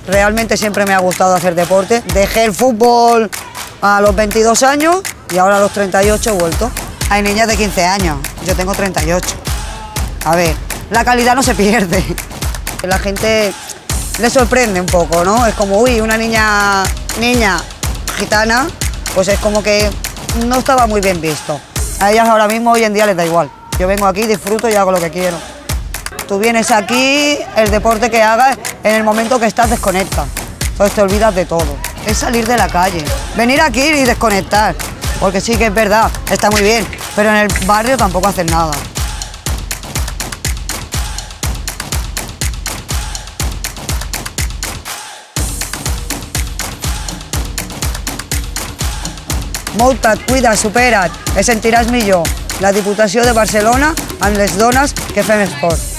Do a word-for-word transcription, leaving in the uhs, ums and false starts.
Realmente siempre me ha gustado hacer deporte. Dejé el fútbol a los veintidós años y ahora a los treinta y ocho he vuelto. Hay niñas de quince años, yo tengo treinta y ocho. A ver, la calidad no se pierde. La gente le sorprende un poco, ¿no? Es como, uy, una niña, niña gitana, pues es como que no estaba muy bien visto. A ellas ahora mismo, hoy en día, les da igual. Yo vengo aquí, disfruto y hago lo que quiero. Tú vienes aquí, el deporte que hagas, en el momento que estás desconectas. Entonces te olvidas de todo. Es salir de la calle, venir aquí y desconectar. Porque sí que es verdad, está muy bien, pero en el barrio tampoco hacen nada. Molta't, cuida't, supera't, et sentiràs millor. La Diputació de Barcelona amb les dones que fem esport.